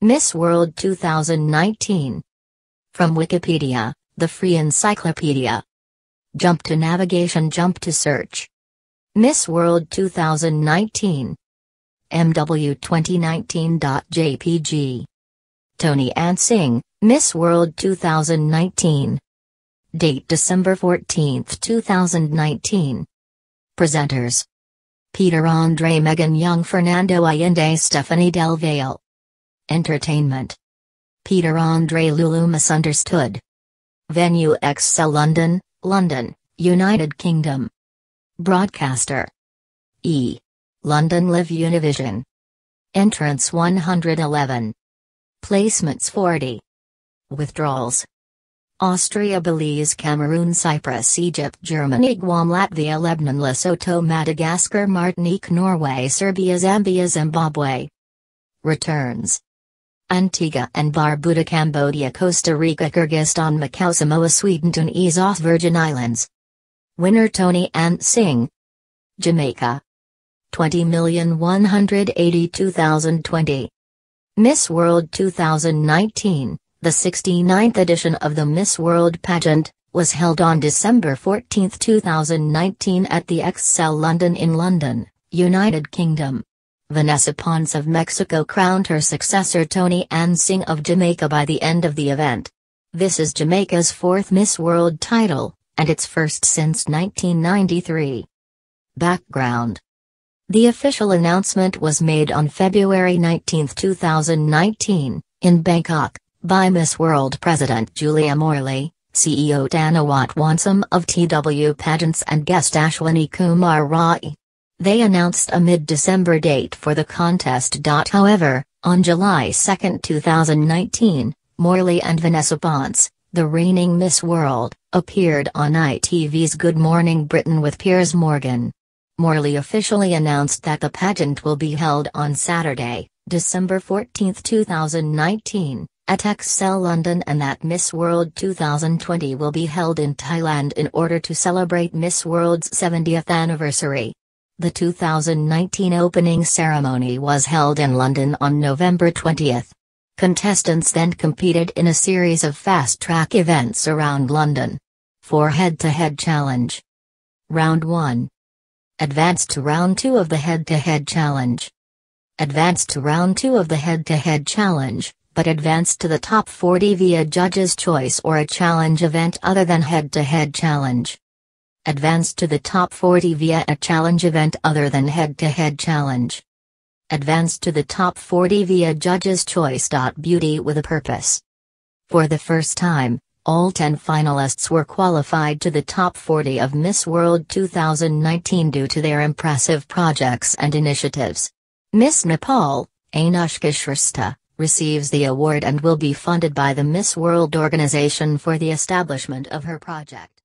Miss World 2019. From Wikipedia, the free encyclopedia. Jump to navigation, jump to search. Miss World 2019. MW2019.jpg. Toni-Ann Singh, Miss World 2019. Date December 14, 2019. Presenters: Peter Andre, Megan Young, Fernando Allende, Stephanie Del Valle. Entertainment: Peter Andre, Lulu Misunderstood. Venue: Excel London, London, United Kingdom. Broadcaster: E. London Live Univision. Entrance 111. Placements 40. Withdrawals: Austria, Belize, Cameroon, Cyprus, Egypt, Germany, Guam, Latvia, Lebanon, Lesotho, Madagascar, Martinique, Norway, Serbia, Zambia, Zimbabwe. Returns: Antigua and Barbuda, Cambodia, Costa Rica, Kyrgyzstan, Macau, Samoa, Sweden, Tunisia, Virgin Islands. Winner: Toni-Ann Singh. Jamaica. 20,182,020. Miss World 2019, the 69th edition of the Miss World pageant, was held on December 14, 2019 at the Excel London in London, United Kingdom. Vanessa Ponce of Mexico crowned her successor Toni-Ann Singh of Jamaica by the end of the event. This is Jamaica's fourth Miss World title, and its first since 1993. Background: the official announcement was made on February 19, 2019, in Bangkok, by Miss World President Julia Morley, CEO Tanawat Wansam of TW Pageants and guest Ashwini Kumar Rai. They announced a mid-December date for the contest. However, on July 2, 2019, Morley and Vanessa Ponce, the reigning Miss World, appeared on ITV's Good Morning Britain with Piers Morgan. Morley officially announced that the pageant will be held on Saturday, December 14, 2019, at Excel London, and that Miss World 2020 will be held in Thailand in order to celebrate Miss World's 70th anniversary. The 2019 opening ceremony was held in London on November 20. Contestants then competed in a series of fast-track events around London. For head-to-head challenge. Round 1. Advanced to Round 2 of the head-to-head challenge. Advanced to Round 2 of the head-to-head challenge, but advanced to the top 40 via judge's choice or a challenge event other than head-to-head challenge. Advanced to the top 40 via a challenge event other than head-to-head challenge. Advanced to the top 40 via judge's choice. Beauty with a purpose. For the first time, all 10 finalists were qualified to the top 40 of Miss World 2019 due to their impressive projects and initiatives. Miss Nepal, Anushka Shrestha, receives the award and will be funded by the Miss World organization for the establishment of her project.